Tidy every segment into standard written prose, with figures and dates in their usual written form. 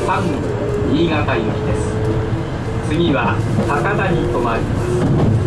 3号新潟行きです。次は高田に停まります。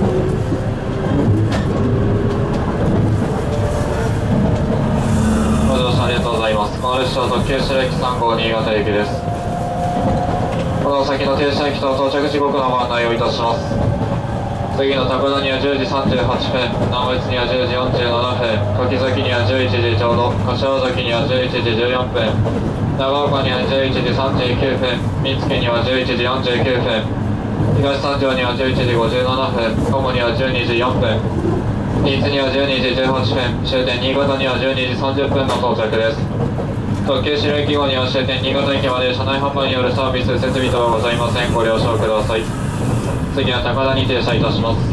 ご乗車ありがとうございます。この列車は特急白駅3号新潟行きです。この先の停車駅と到着時刻のご案内をいたします。次の高田には10時38分、南越には10時47分、柿崎には11時ちょうど、柏崎には11時14分、長岡には11時39分、見附には11時49分、東三条には11時57分、友には12時4分、新津には12時18分、終点新潟には12時30分の到着です。特急白駅号には終点新潟駅まで車内販売によるサービス設備等はございません。ご了承ください。次は高田に停車いたします。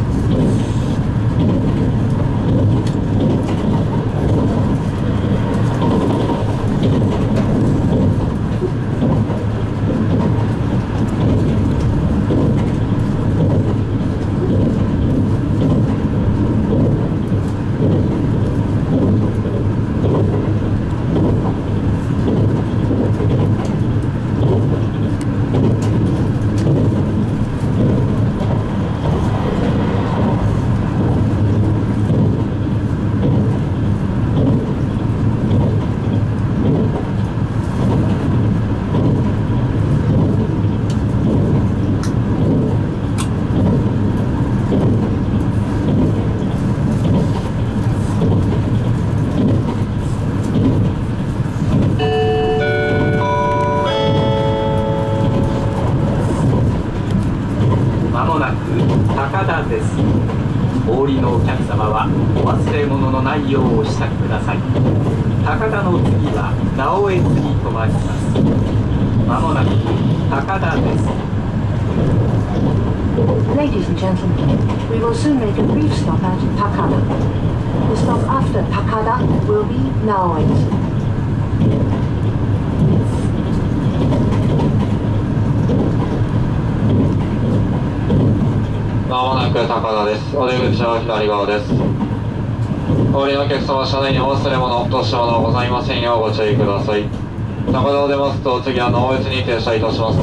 お降りのお客様はお忘れ物のないようお支度ください。高田の次は直江津に停まります。まもなく高田です。 Ladies and gentlemen, we will soon make a brief stop at Takada. The stop after Takada will be Naoetsu. まもなく高田です。お出口は左側です。お降りのお客様、車内にお忘れ物、落とし物ございませんようご注意ください。高田を出ますと、次は直江津に停車いたします。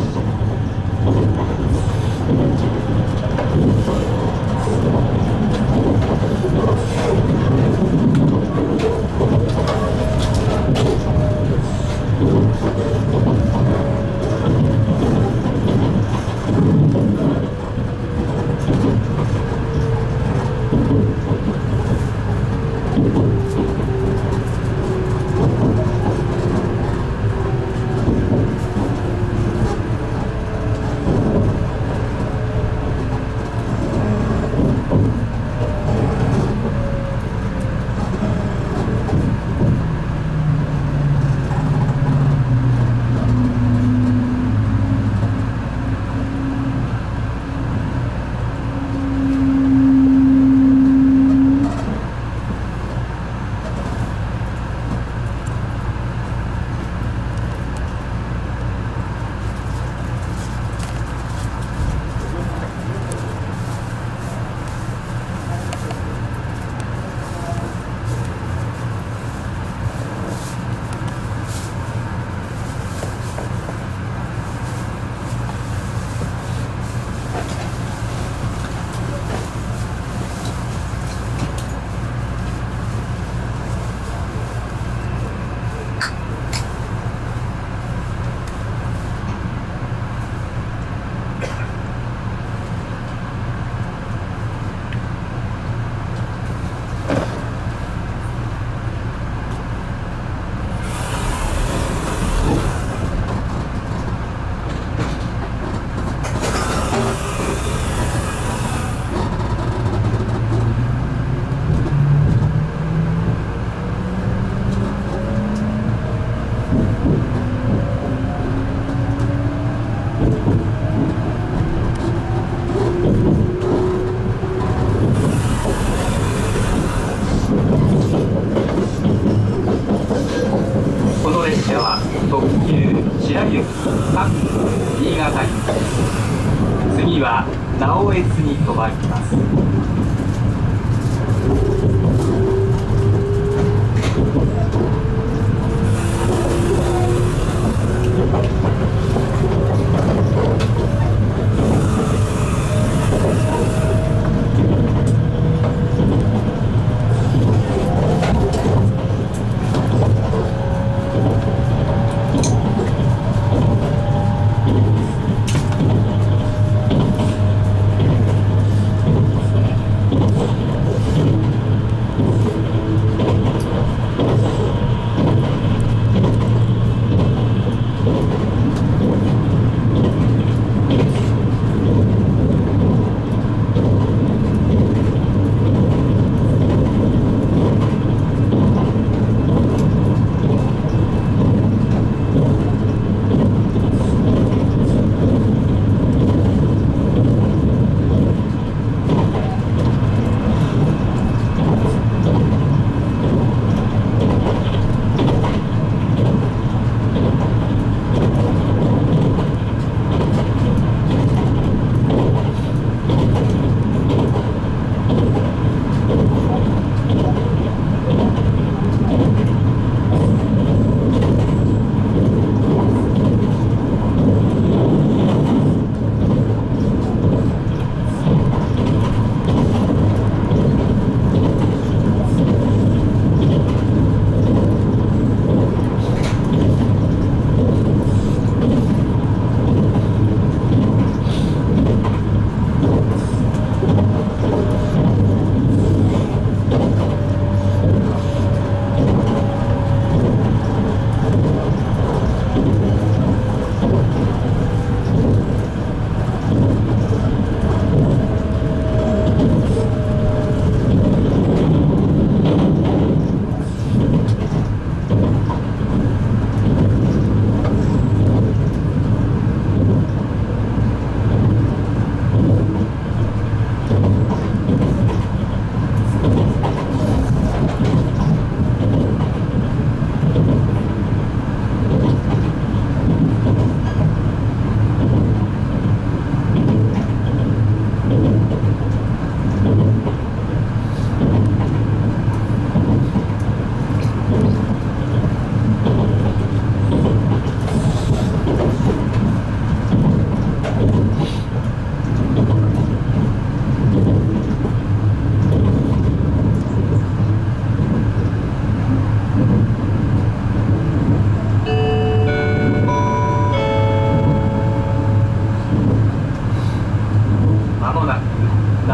新潟行き。次は直江津に停まります。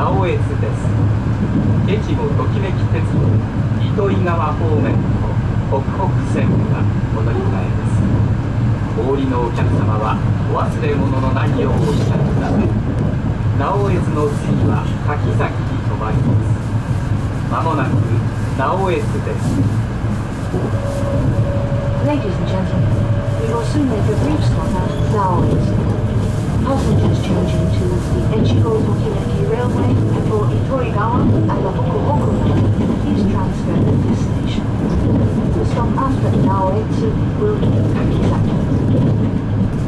直江津です。越後ときめき鉄道糸魚川方面と北北線がお乗り換えです。お降りのお客様はお忘れ物のないようおっしゃってください。直江津の次は柿崎に停まります。まもなく直江津です。 Ladies and gentlemen, we will soon make a brief stop at Naoetsu. Passengers changing to the Echigo Tokimeki Railway for Itoigawa and the Hokuhoku Line, please transfer at this station. The stop after Naoetsu will be Kakizaki.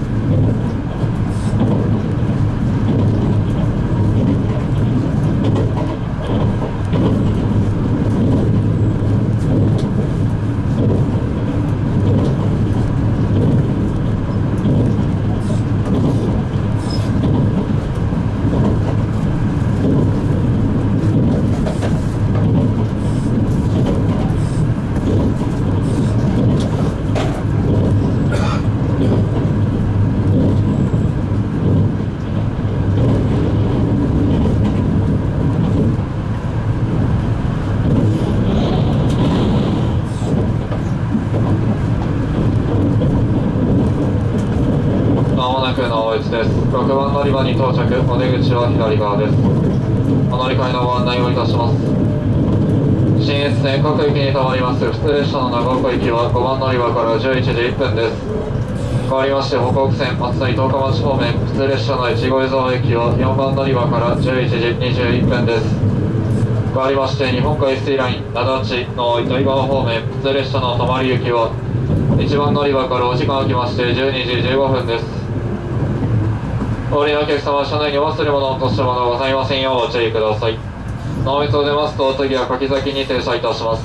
6番乗り場に到着、お出口は左側です。お乗り換えのご案内をいたします。信越線各駅に停まります普通列車の長岡行きは5番乗り場から11時1分です。変わりまして北北線松田十日町方面普通列車の越後湯沢駅は4番乗り場から11時21分です。変わりまして日本海水ライン灘地の糸魚川方面普通列車の泊まり行きは1番乗り場からお時間空きまして12時15分です。お降りのお客様は車内にお忘れ物を落としたものございませんようご注意ください。直江津を出ますと次は柿崎に停車いたします。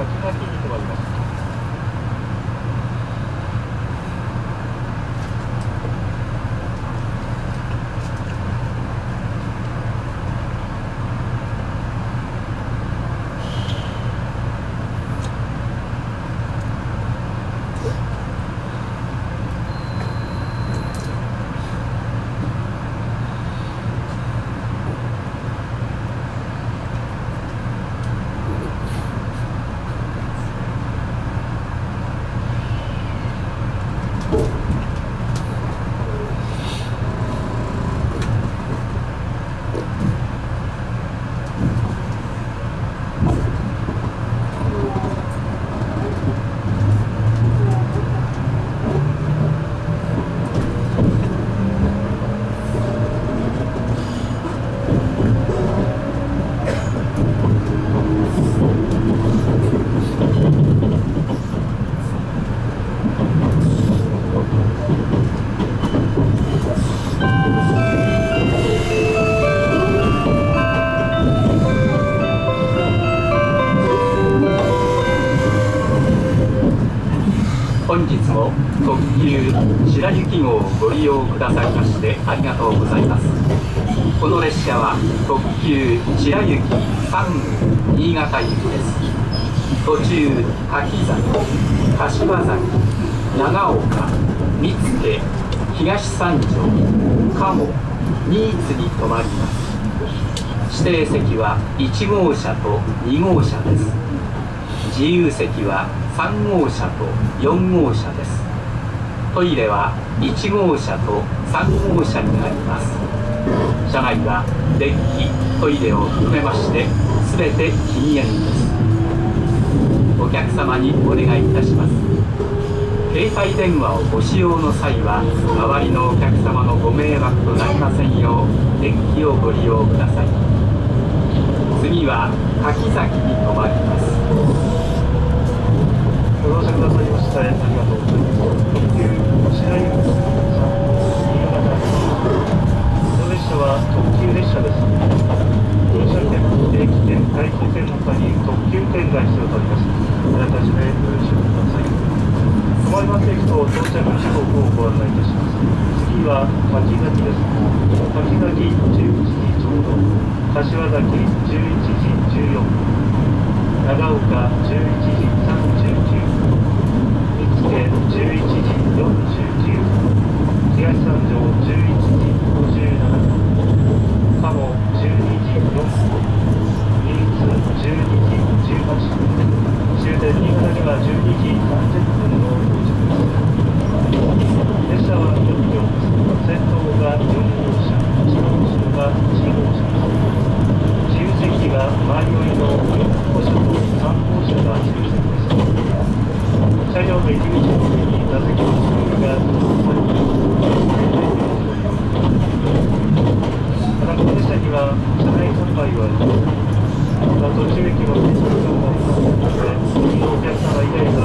崎に停まります。 本日も特急白雪号をご利用くださいましてありがとうございます。この列車は特急白雪3新潟行きです。途中柿崎、柏崎、長岡、見附、東三条、鴨、新津に停まります。指定席は1号車と2号車です。自由席は3号車と4号車です。トイレは1号車と3号車にあります。車内はデッキ、トイレを含めまして全て禁煙です。お客様にお願いいたします。携帯電話をご使用の際は周りのお客様のご迷惑となりませんようデッキをご利用ください。次は柿崎に停まります。 ご乗車くださいましてありがとうございます。特急白雪3新潟行き。この列車は特急列車です。停車券、定期券、待機券の他に特急券が必要となります。あらかじめご了承ください。止まります駅と到着時刻をご案内いたします。次は柿崎です。柿崎11時ちょうど、柏崎11時14分、長岡11時39分、見附11時49分、東三条11時57分、鴨12時4分、新津12時18分、終点新潟には12時30分の到着です。列車は4両です。先頭が4号車、一番後ろが1号車です。自由席が前寄りの4号車と3号車が自由席です。車両の入り口の上に座席の種類が設置されています。またこの列車には車内販売があります。また途中駅の停車場がありますので、ご利用のお客様以外が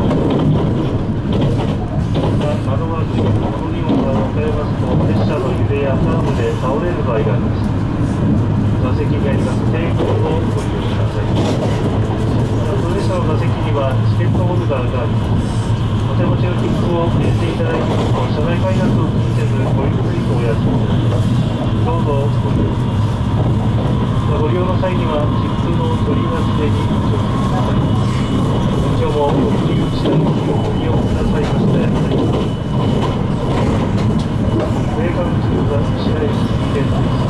窓枠にこの2音が分かれますと列車の揺れやカーブで倒れる場合があります。座席にありますテーブルをご利用ください。またこの列車の座席にはチケットホルダーがあります。お手持ちの切符を入れていただいて車内改札を気にせずごゆっくりとお休みいただきます。どうぞご利用ください。ご利用の際には切符の取り忘れにお気をつけください。今日も特急白雪をご利用くださいましてありがとうございます。米韓中が白雪現在です。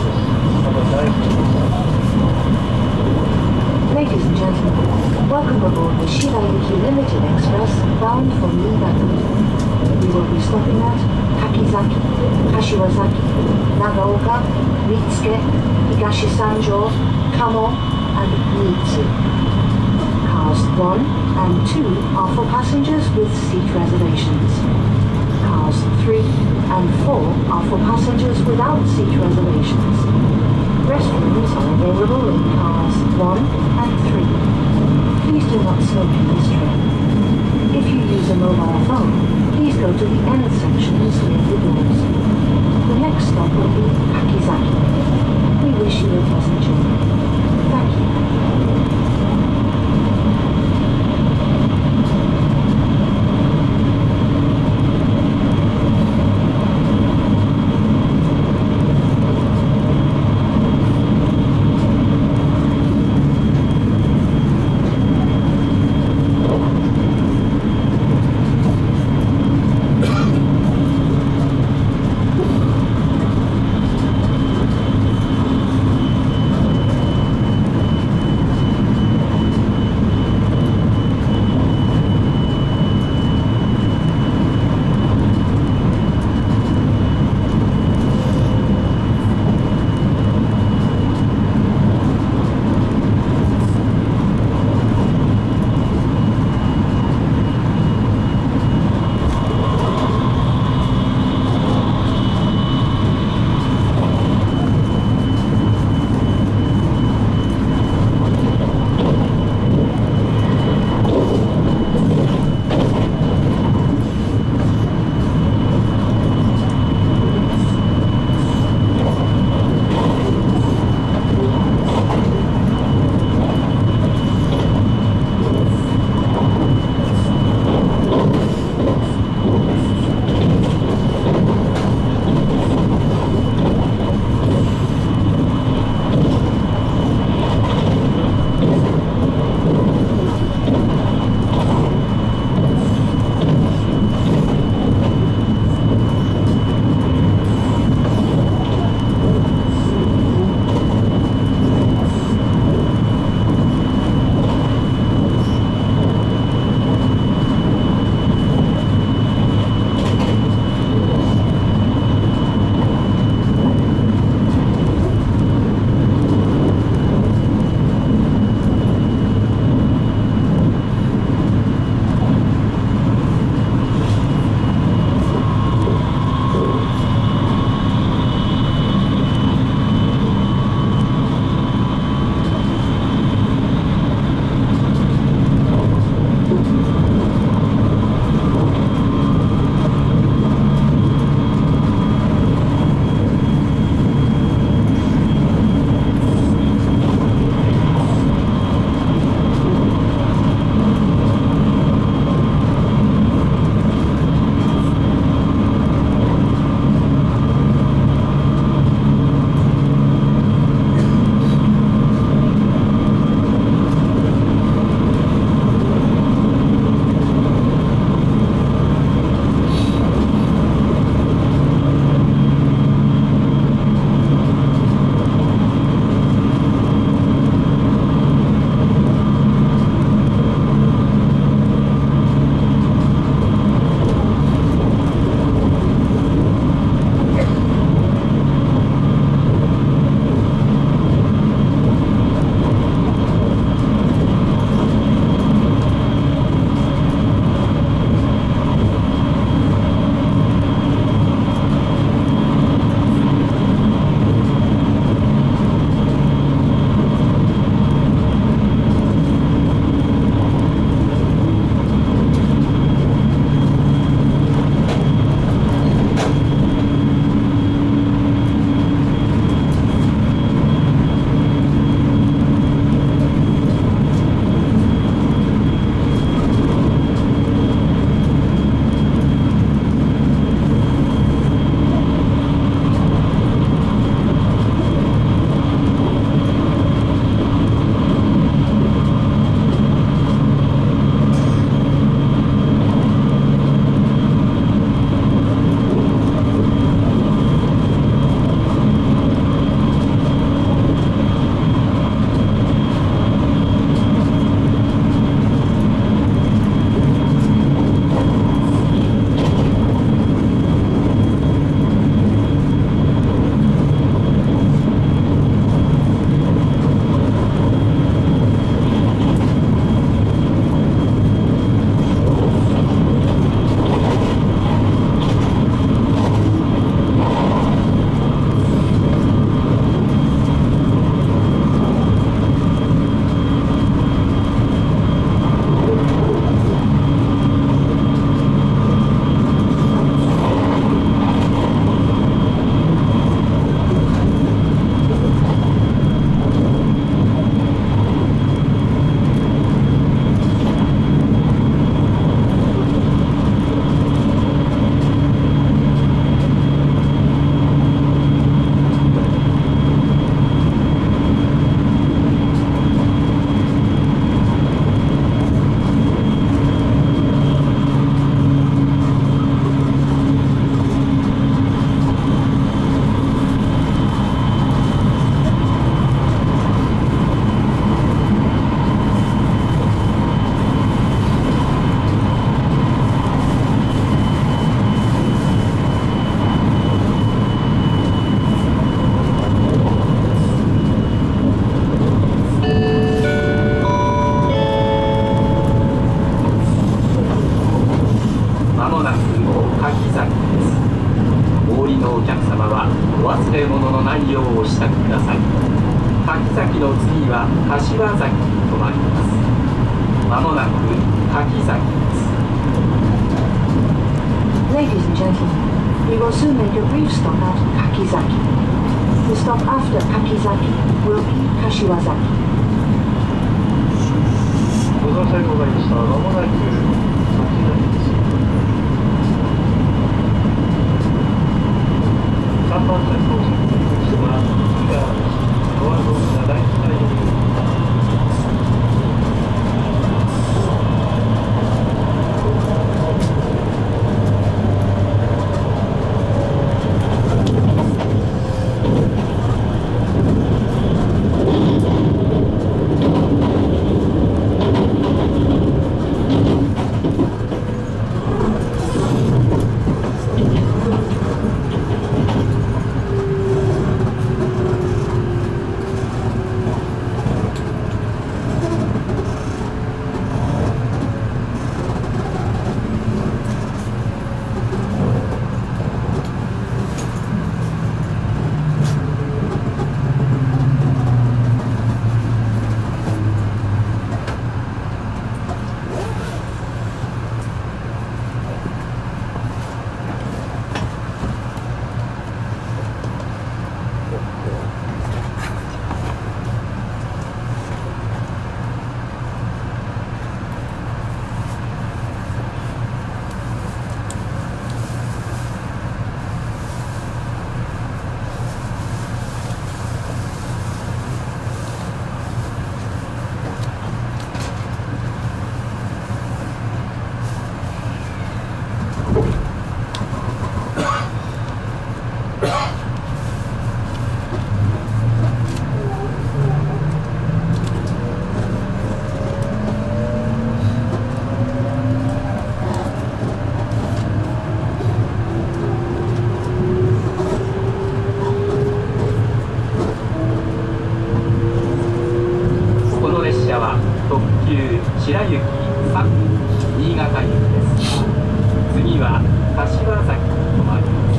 Ladies and gentlemen, welcome aboard the Shirayuki Limited Express bound for Niigata. We will be stopping at Kakizaki, Kashiwazaki, Nagaoka, Mitsuke, Higashi Sanjo, Kamo, and Nitsu. Cars 1 and 2 are for passengers with seat reservations. Cars 3 and 4 are for passengers without seat reservations. Restrooms are available in cars 1 and 3. Please do not smoke in this train. If you use a mobile phone, please go to the end sections near the doors. The next stop will be Kakizaki. We wish you a pleasant journey. Thank you. 柿崎の次は柏崎に停まります。まもなく柿崎です。 Ladies and gentlemen, we will soon make a brief stop at Kakizaki. The stop after Kakizaki will be Kashiwazaki. ご乗車ございました。まもなく柿崎です。3番線到着ですが、次がドアドア第1回に。 白雪3分新潟行きです。次は柏崎に停まります。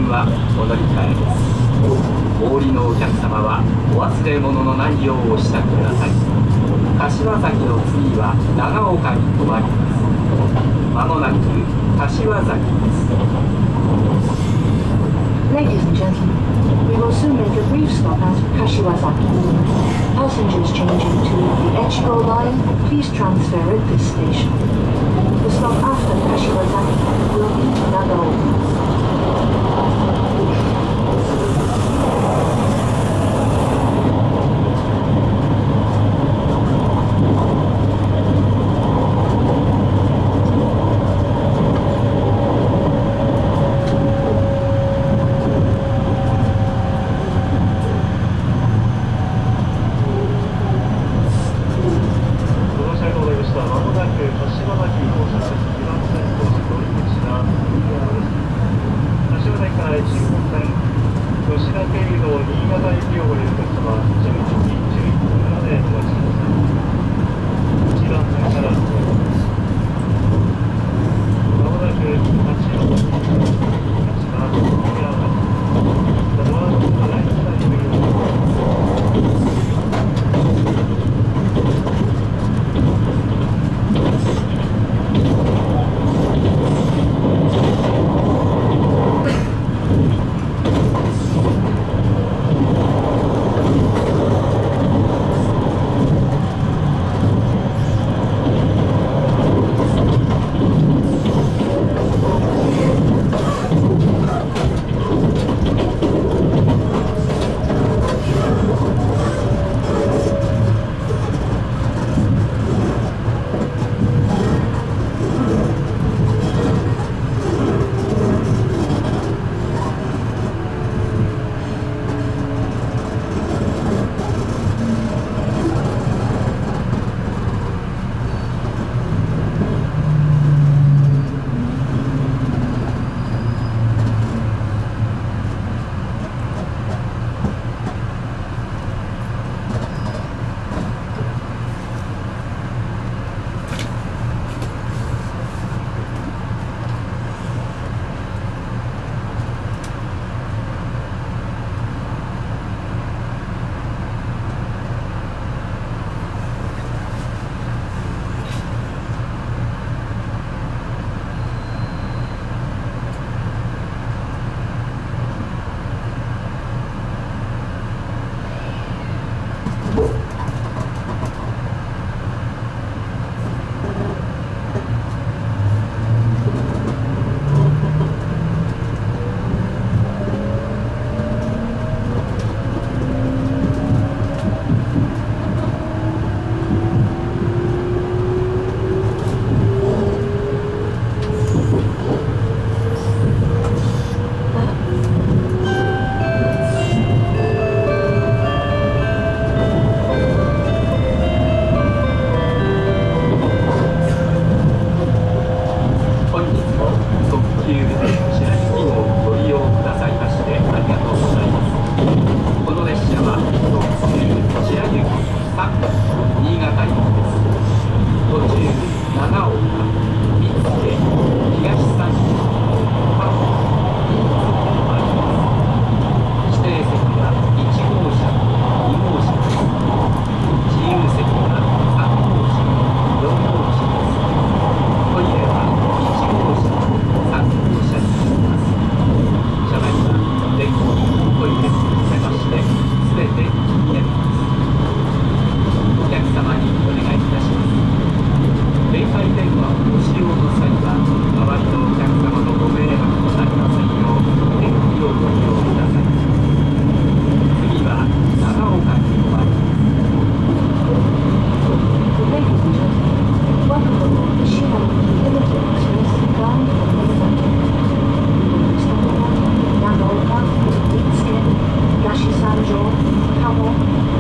線はお乗り換えです。お降りのお客様はお忘れ物のないようお支度ください。柏崎の次は長岡に停まります。まもなく柏崎です。 Ladies and gentlemen, we will soon make a brief stop at Kashiwazaki. Passengers changing to the Echigo line, please transfer at this station. The stop after Kashiwazaki will be Nagaoka.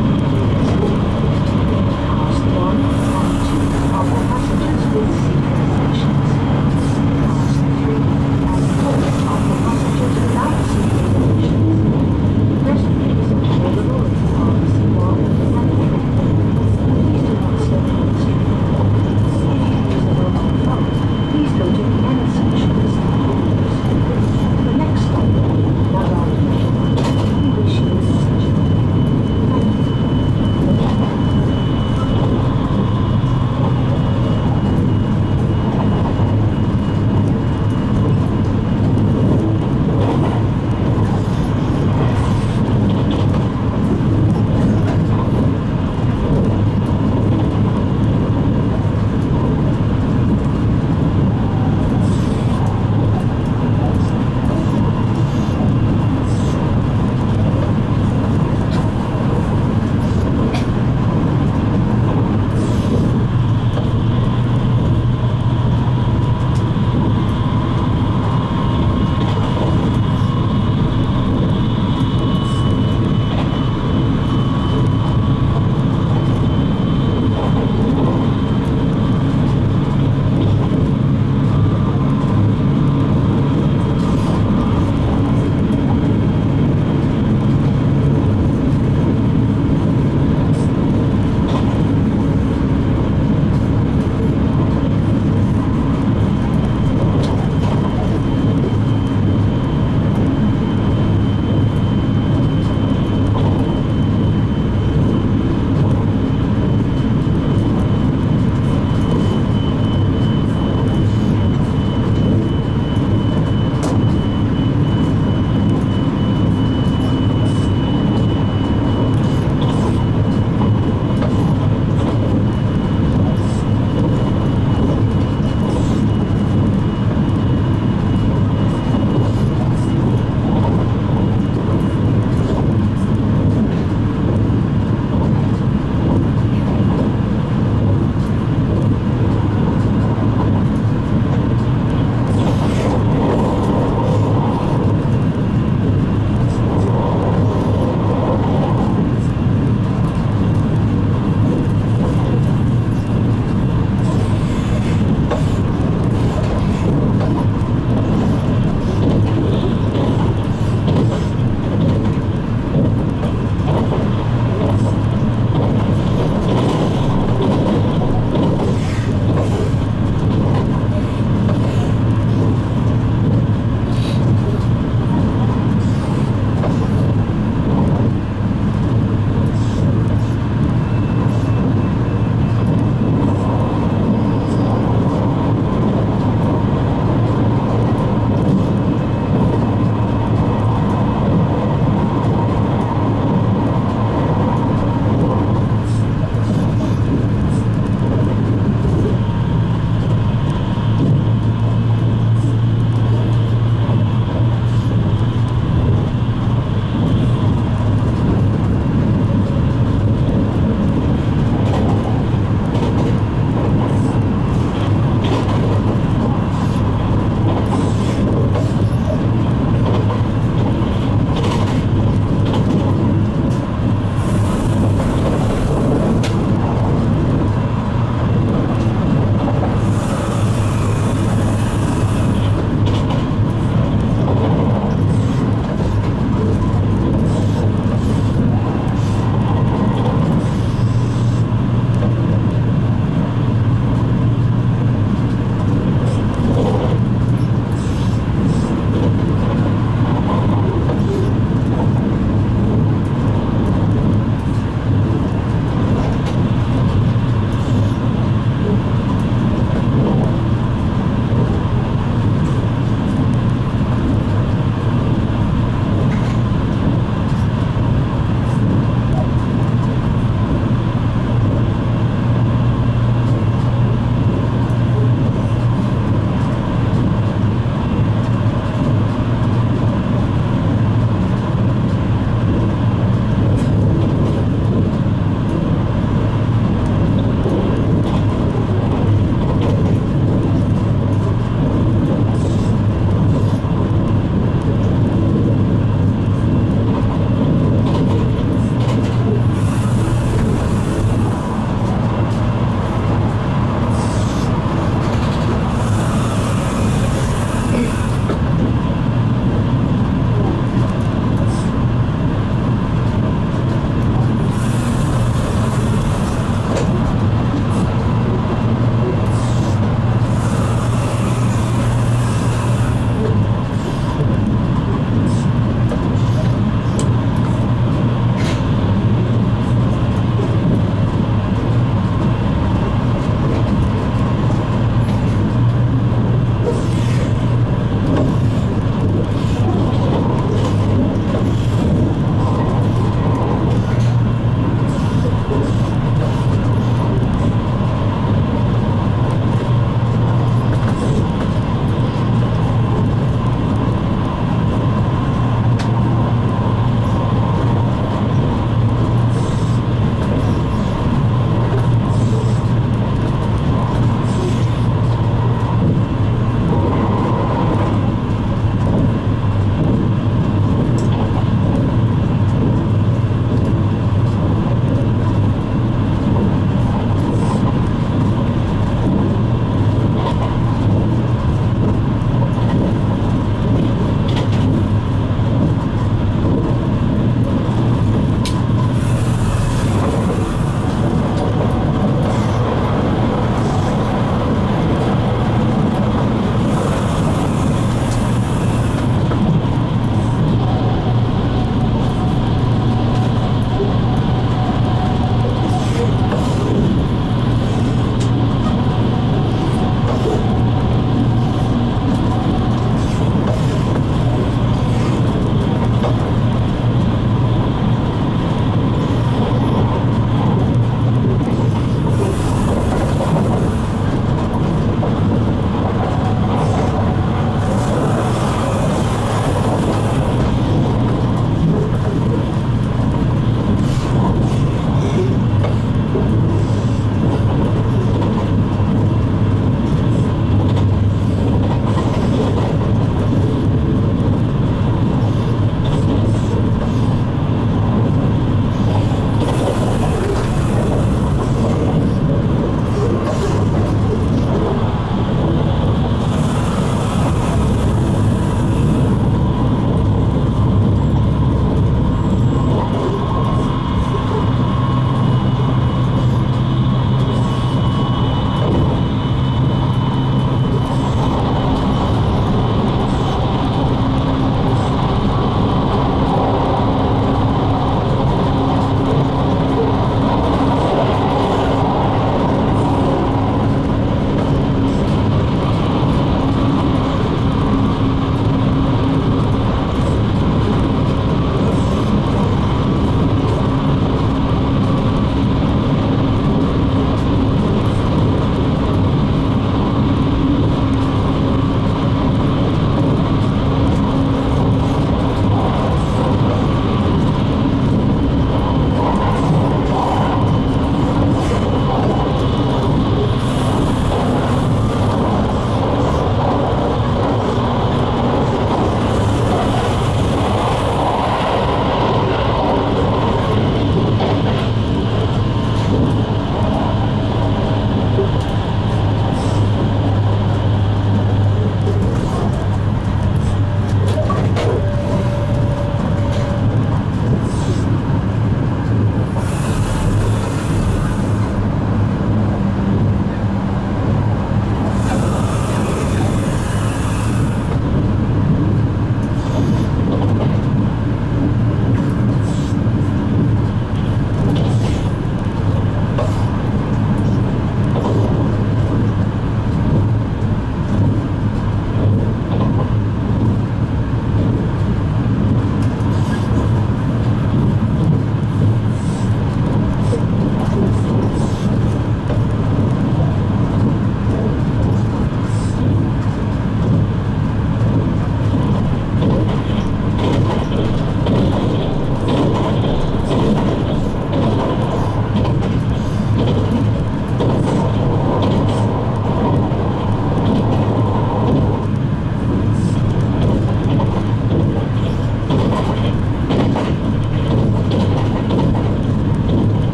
1 and 2 are for passengers with seat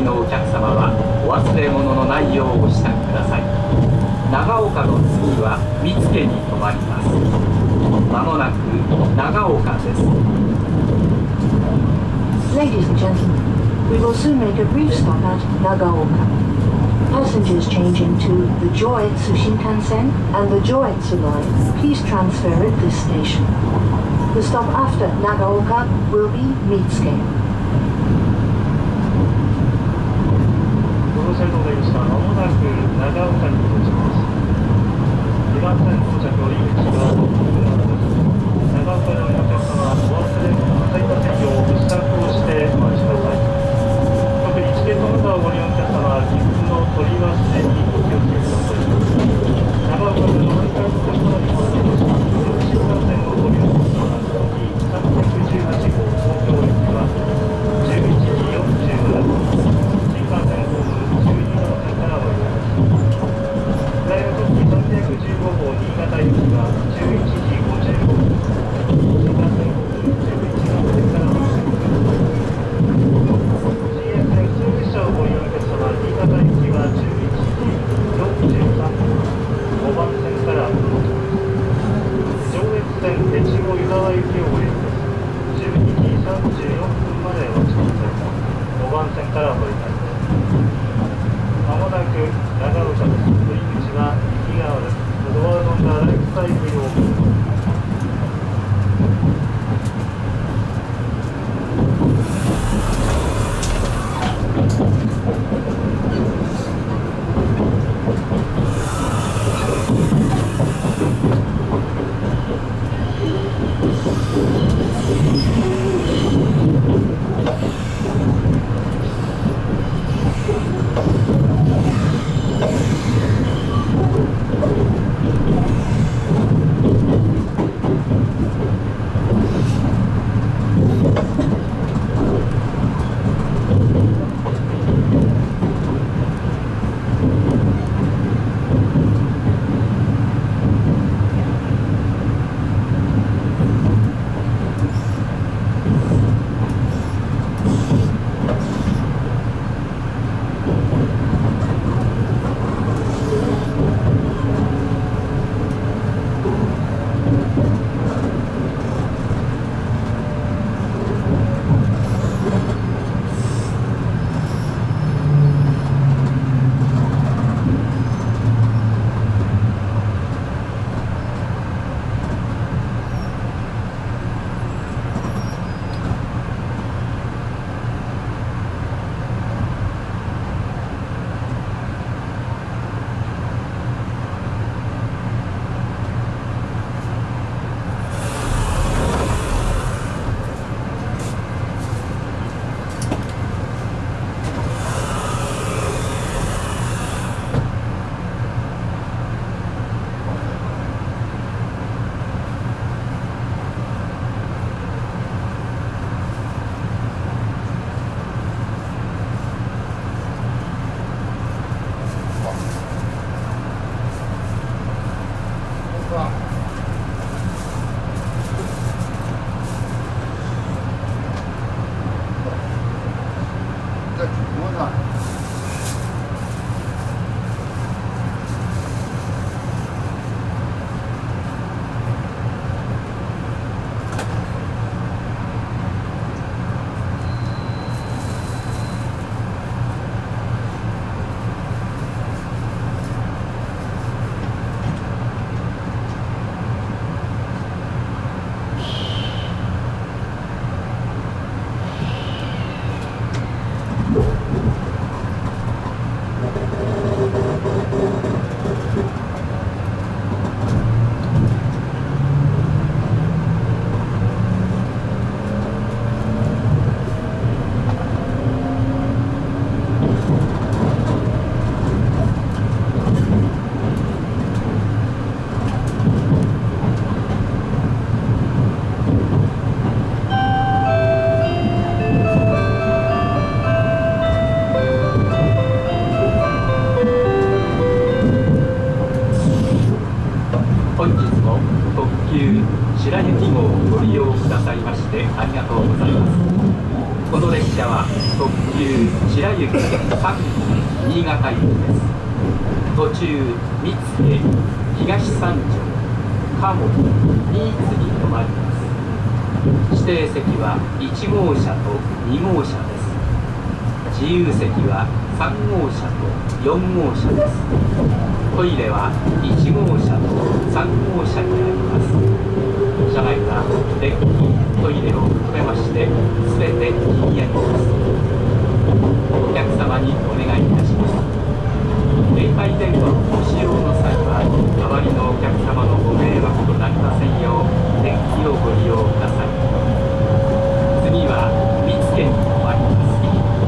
りのお客様はお忘れ物のないようお支度ください。長岡の次は見附に停まります。まもなく長岡です。 Ladies and gentlemen, we will soon make a brief stop at Nagaoka. Passengers changing to the Joetsu Shinkansen and the Joetsu line, please transfer at this station. The stop after Nagaoka will be Mitsuke. ご乗車ございました。まもなく長岡に到着です。2番線到着折口は長岡のお客様、お忘れ物なさいませんようご支度をしてお待ちください。特にチケットナンバーをご利用のお客様は切符の取り忘れにお気をつけください。長岡での乗り換えのお客様にご案内します。新幹線をご利用のお客様、318号東京駅は11時47分、新幹線ホーム12号線からお降ります。大和特急315号新潟行きは11時55分、新幹線ホーム11号線からお降ります。新越普通列車をご利用のお客様、新潟行きは11時43分、5番線からお降ります。上越線越後湯沢行きをご利用です。12時34分までお待ちください。5番線からお降ります。まもなく長岡です。降り口は右側です。ドアノンダーライフサイクルをオープン。 急白雪各新潟行きです。途中三重東三条鴨新津に停まります。指定席は1号車と2号車です。自由席は3号車と4号車です。トイレは1号車と3号車にあります。車内はデッキ、トイレを含めまして全て禁煙です。お客様にお願いいたします。携帯電話をご使用の際は周りのお客様のご迷惑となりませんよう電気をご利用ください。次は三重に停まります。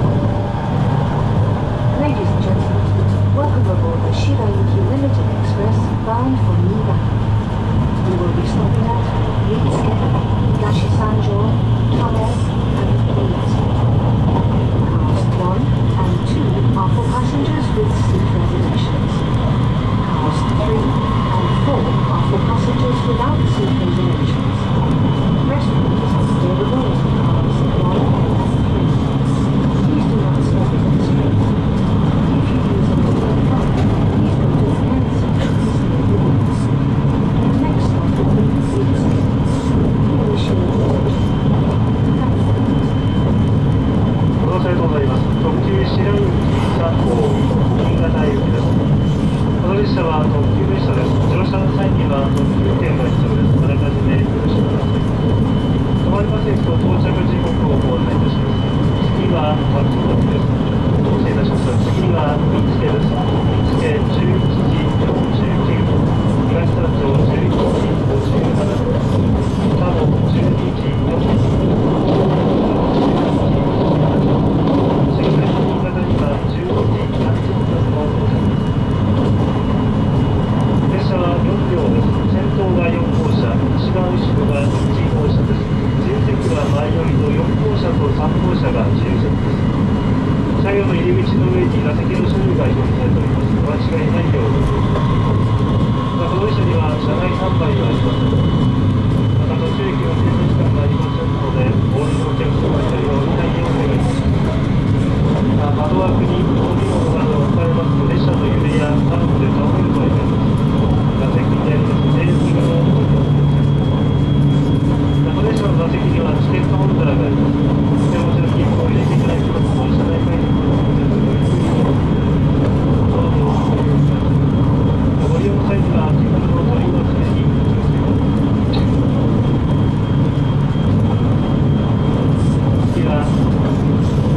Ladies and gentlemen, welcome aboard the Shirayuki Limited Express bound for Niigata. We will be stopping at Mitsuke, Higashi-Sanjo, Kamo, and Miyase. Cars 1 and 2 are for passengers with seat reservations. Cars 3 and 4 are for passengers without seat reservations. Restrooms are available in cars 1 and 3. Please do not stop at this point. If you use a mobile phone, please go to the hand sections near the windows. The next stop will be Mitsuke. We wish you a good trip. Thank you. ご乗車ありがとうございます。特急白雪3号新潟行きです。この列車は特急列車です。乗車の際には特急券が必要です。あらかじめご了承ください。止まります駅と到着時刻をご案内いたします。次は松本です。失礼いたしました。次は三重です。三重11時49分、東三条11時57分、多摩12時40分。列車は4両です。先頭が4号車、一番後ろが1号車です。自由席は前寄りの4号車と3号車が自由席です。車両の入り口の上に座席の種類が表示されております。お間違いないように。この列車には車内販売はありません。また途中駅の停車時間がありませんので、お降りのお客様には降りないようにお願いします。窓枠に飲み物などを置かれますと列車の揺れやタンクで倒れる場合があります。座席にありますテーブルを置いておきます。この列車の座席にはチケットホルダーがあります。手持ちの切符を入れていただきますと車内会議のご利用の際には基本の取り忘れにお気をつけください。次は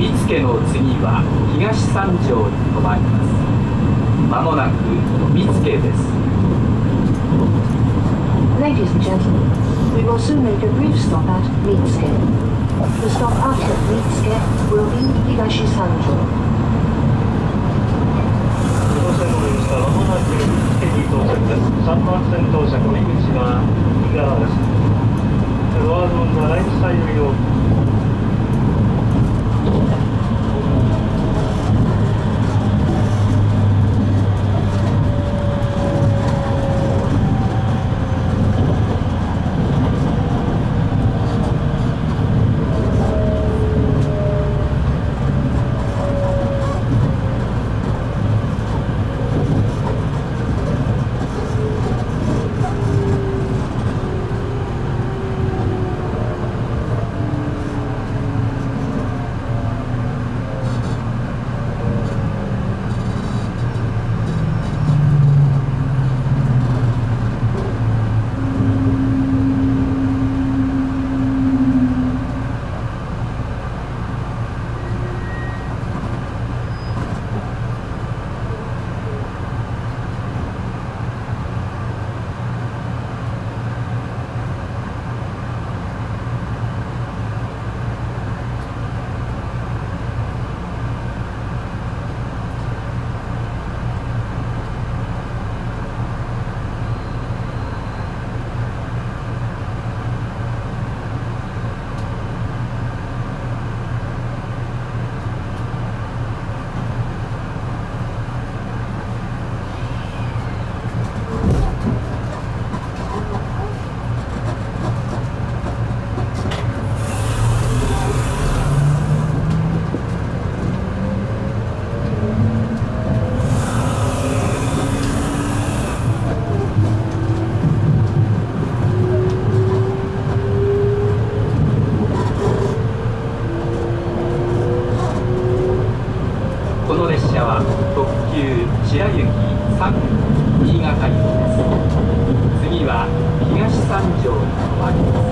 見附の次は東三条に停まります。まもなく見附です。 Ladies and gentlemen, we will soon make a brief stop at Mitsuke. The stop after Mitsuke will be Higashi Sanjo. 自動車の上下はまもなく見附に到着です。3番線到着の入り口は右側です。The doors on the right side will open. 白雪3区新潟行きです。次は東三条に停まります。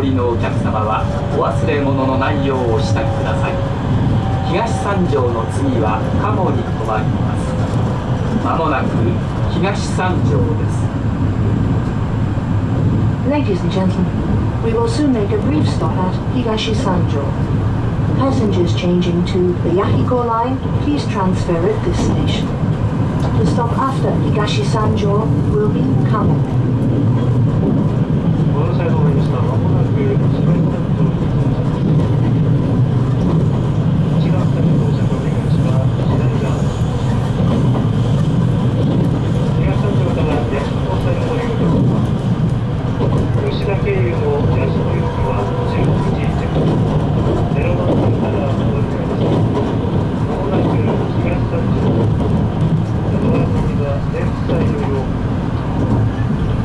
りのお客様はお忘れ物のないようお支度ください。東三条の次は鴨に止まります。まもなく東三条です。 Ladies and gentlemen, we will soon make a brief stop at Higashi Sanjo. Passengers changing to the Yahiko line, please transfer at this station. The stop after Higashi Sanjo will be Kamo. ご乗車ありがとうございました。まもなく東三条に到着します。1番線の到着お願いします。左側。東三条から八代線のご利用です。吉田経由の八代行きは16時10分。0番線からお乗り換えです。まもなく東三条。ドア先はレフトサイドよ。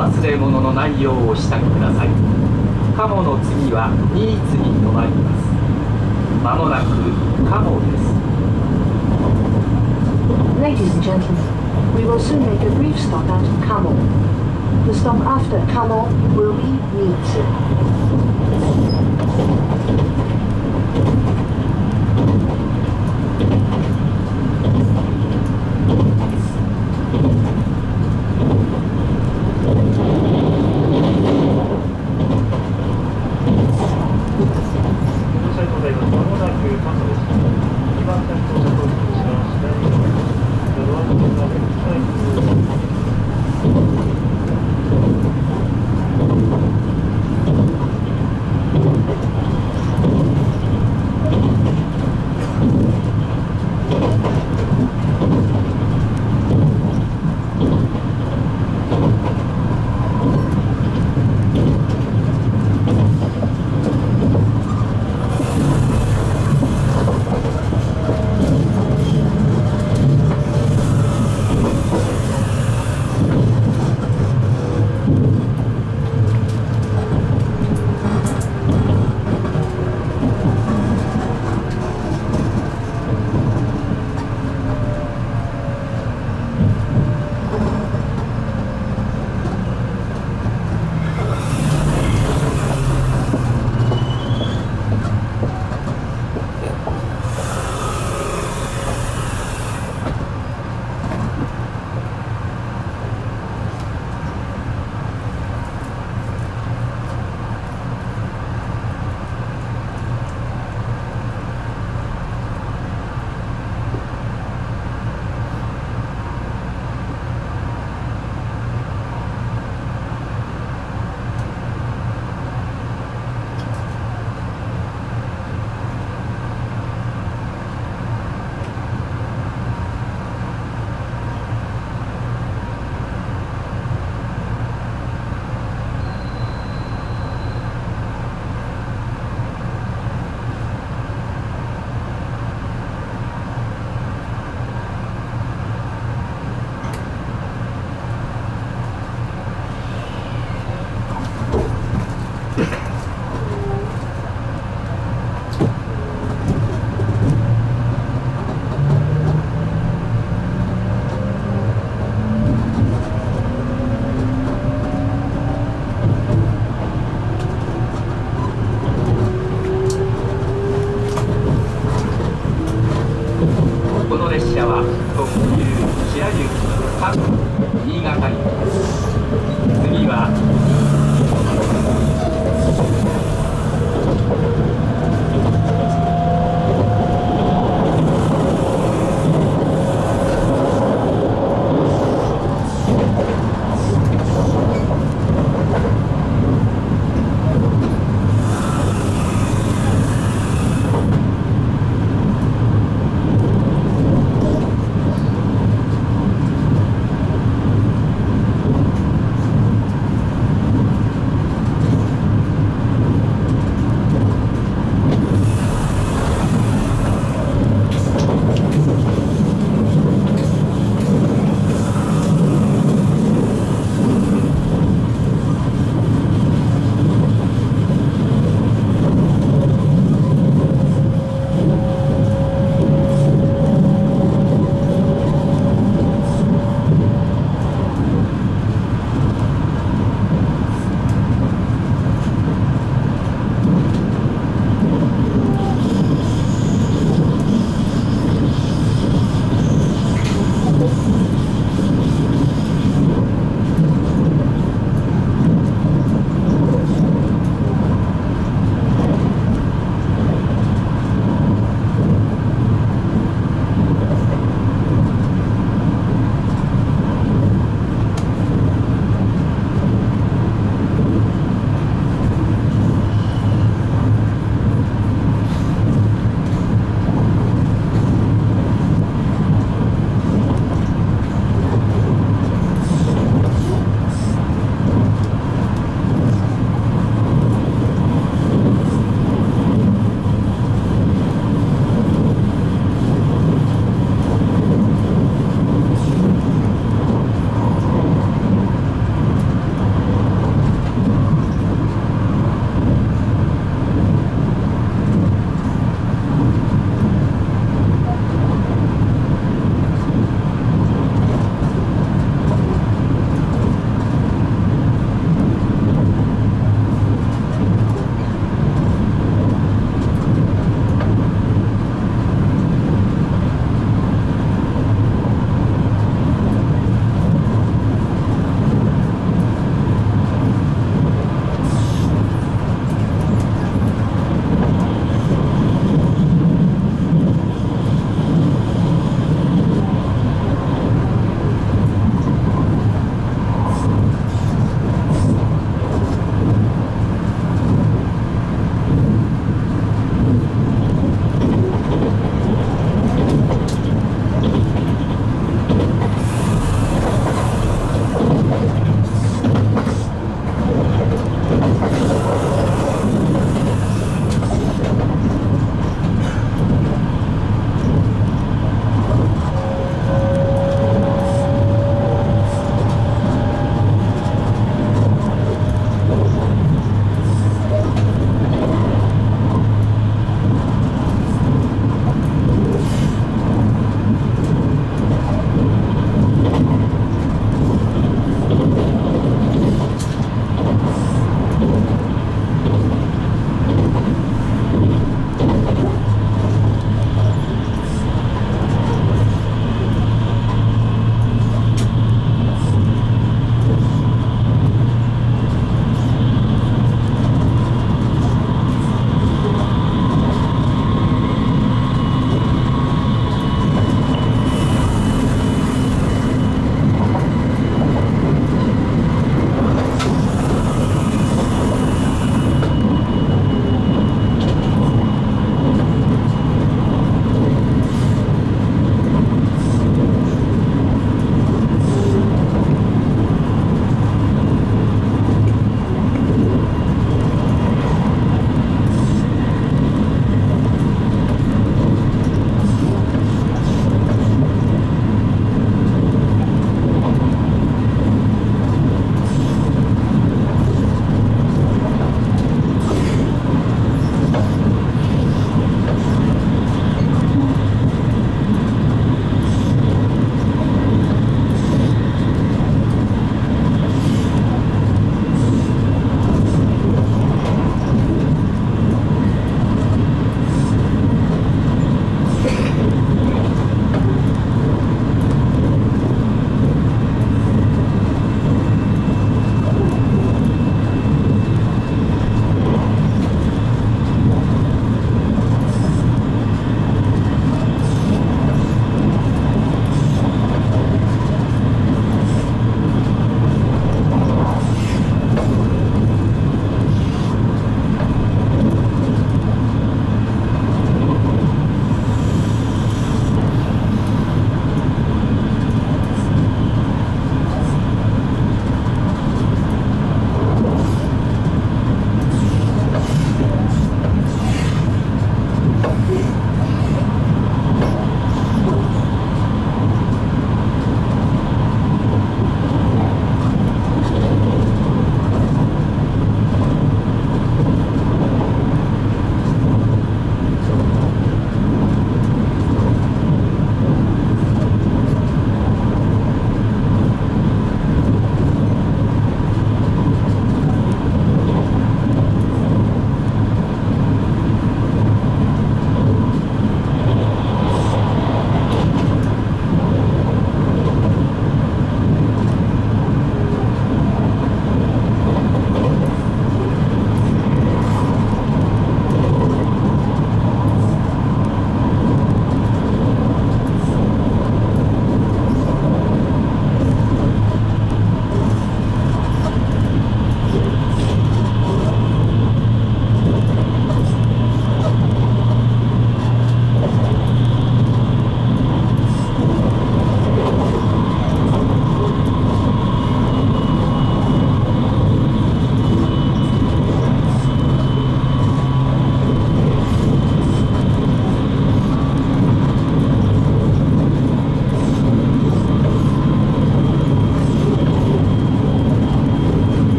忘れ物のないようお支度ください。鴨の次は新津に止まります。まもなく鴨です。 Ladies and gentlemen, we will soon make a brief stop at Kamo. The stop after Kamo will be Nitsu. 「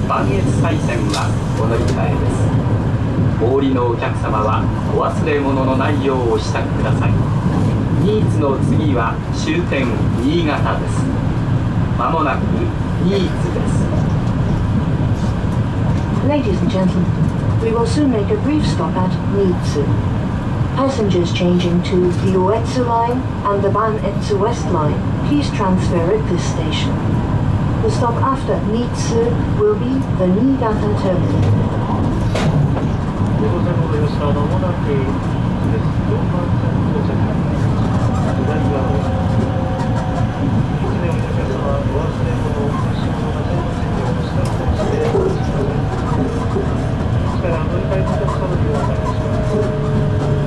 磐越西線はお乗り換えです。お降りのお客様はお忘れ物のないようお支度ください。新津の次は終点新潟です。まもなく新津です。 Ladies and gentlemen, we will soon make a brief stop at Niitsu. Passengers changing to the Uetsu line and the Banetsu West line, please transfer at this station. The stop after Niitsu will be the Niigata terminal. ご乗車のご乗車は間もなくです。4番線到着。左側を。いつでお客様はお忘れ物をお差し物が全線にお持ち帰りしてお待ちください。から乗り換えのお客様にお願いします。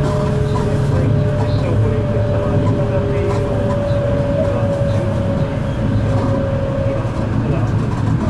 列車をご利用のお客様は新潟経由のお持ち帰りは11時2番線から。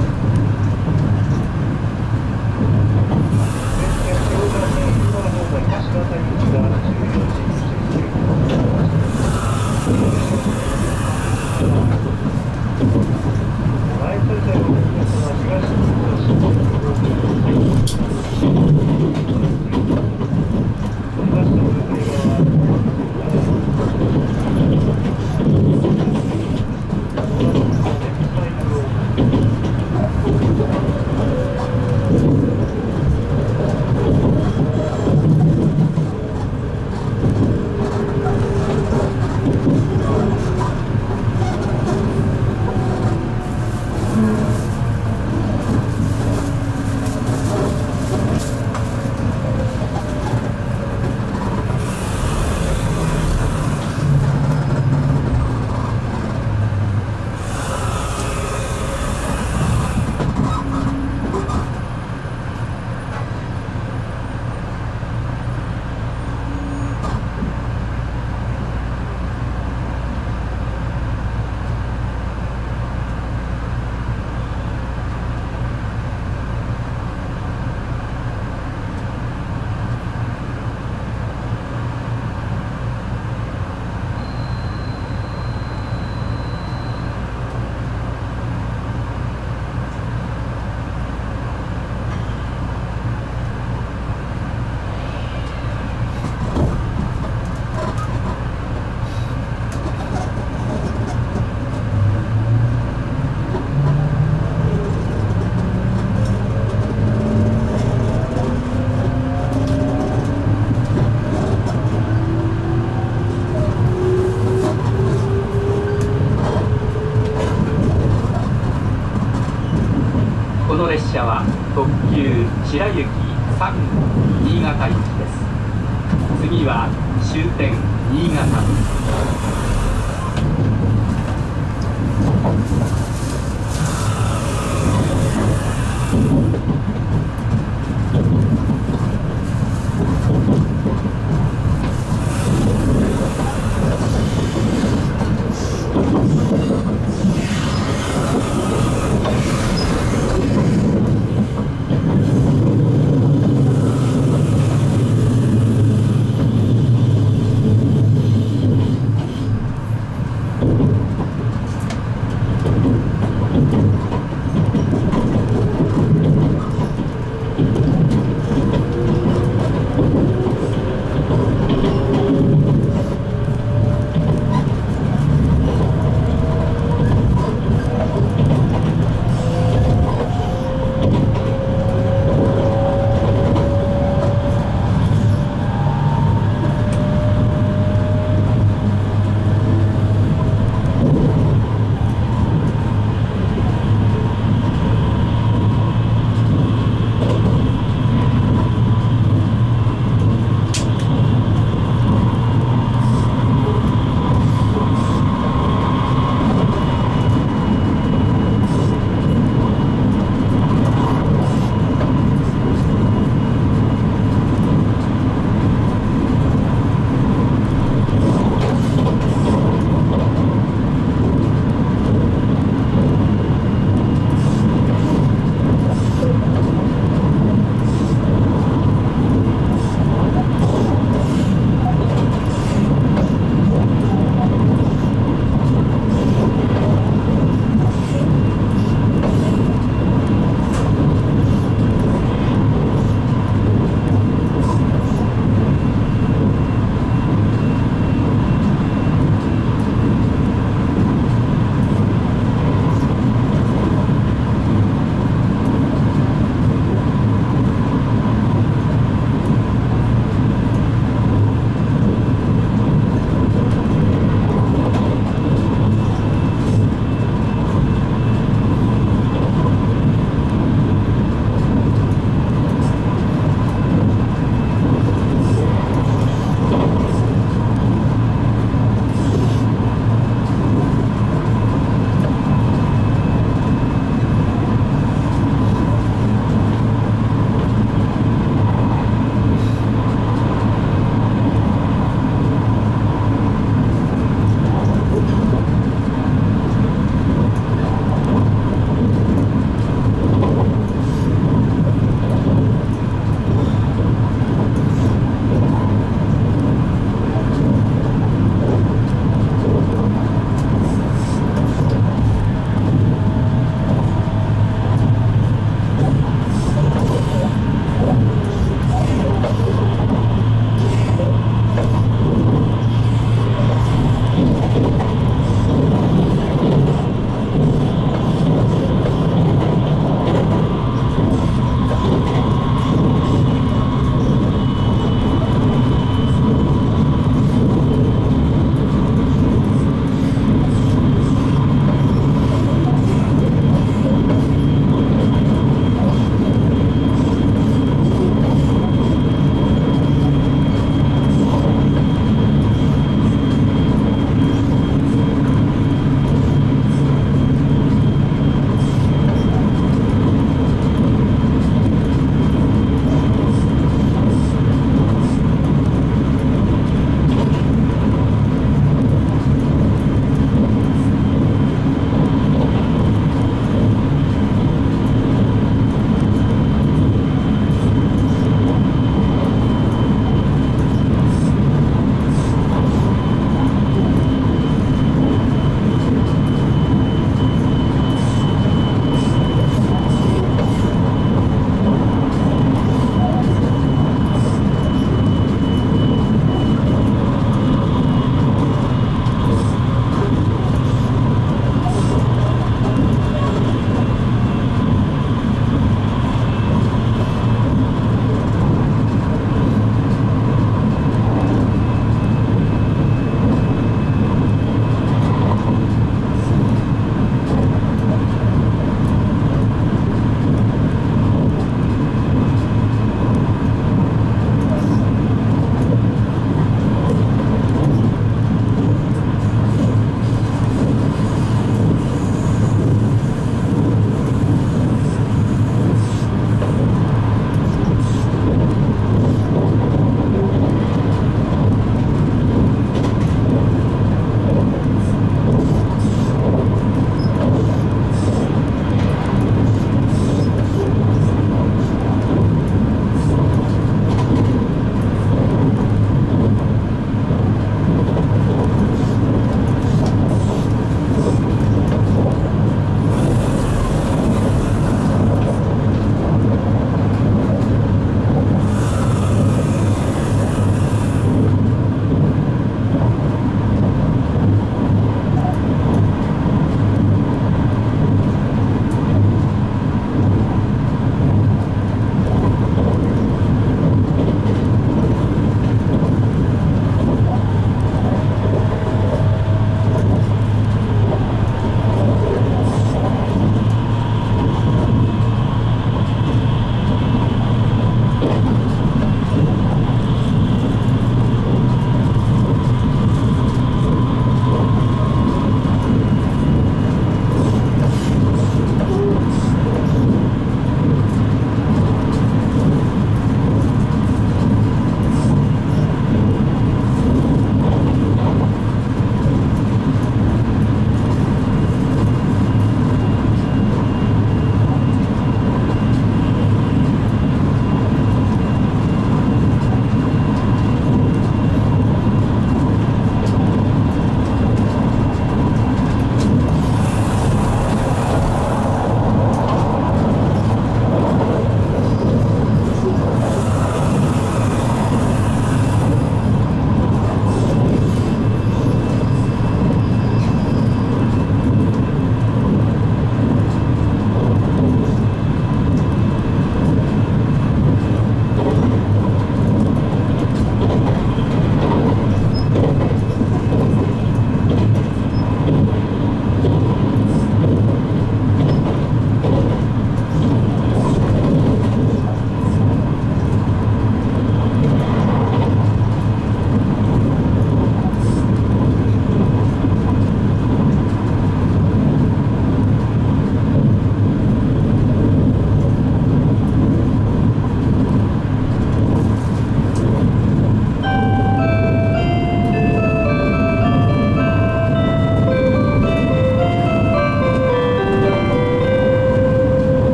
列車は特急白雪3号新潟行きです。次は終点新潟です。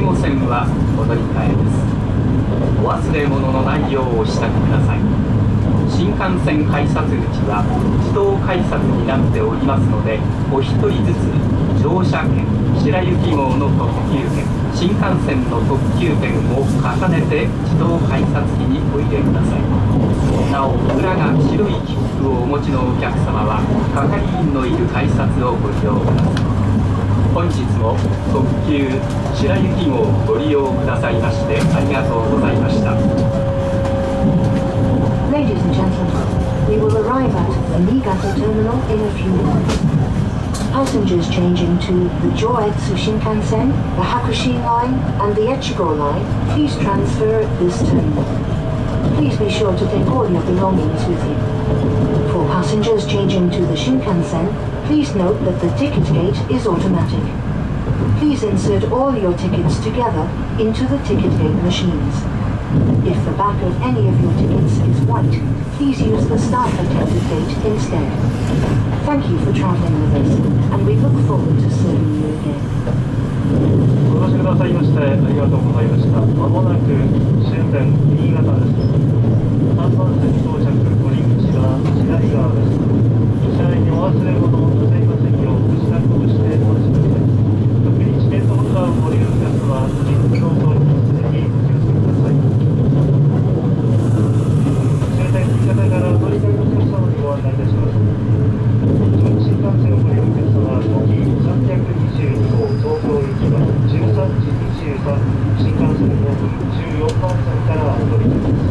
5線はお乗り換えです。お忘れ物のないようお支度ください。新幹線改札口は自動改札になっておりますので、お一人ずつ乗車券、白雪号の特急券、新幹線の特急券を重ねて自動改札機にお入れください。なお、裏が白い切符をお持ちのお客様は係員のいる改札をご利用ください。本日も特急白雪号をご利用くださいましてありがとうございました。 Ladies and gentlemen, we will arrive at the Niigata terminal in a few minutes. Passengers changing to the Joetsu Shinkansen, the Hakushin line, and the Echigo line, please transfer at this terminal. Please be sure to take all your belongings with you. For passengers changing to the Shinkansen, please note that the ticket gate is automatic. Please insert all your tickets together into the ticket gate machines. If the back of any of your tickets is white, please use the staff-attended gate instead. Thank you for traveling with us, and we look forward to serving you again. ご乗車くださいましてありがとうございました。まもなく終点新潟です。3番線到着、降り口は左側です。車内にお忘れ物をなさいませんよう、ご支度をしてお待ちください。特にチケットホルダーをご利用の方は、切符の通りに常にお気をつけください。終点新潟から乗り換えのお客様にご案内いたします。新幹線をご利用のお客様は、5機322号東京行きは13時23分、新幹線の14番線からお乗り換えます。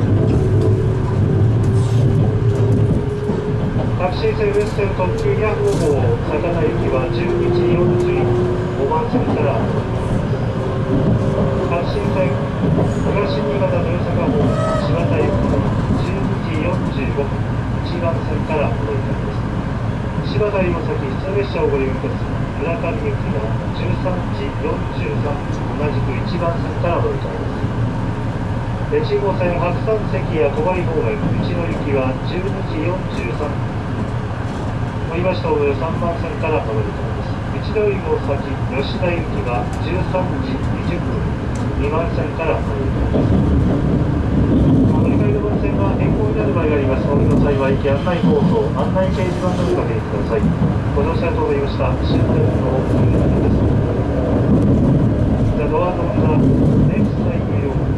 タクシー線ウエステル特急105号酒田行きは12時45番線から阪神線東新潟の大阪号柴田行きは12時45分1番線からお乗り換えです。柴田よりも先普通列車をご利用ください。村上行きは13時43分同じく1番線からお乗り換えです。越後線白山関や小針方面内野行きは12時43分乗りましたお上3番線からお乗り換えです。内野よりも先吉田行きは13時20分2番線からお乗り換えです。お乗り換えの番線が変更になる場合があります。お降りの際は駅案内放送案内掲示板のみご確認ください。ご乗車とおりました終点の新潟です。The doors on the next side will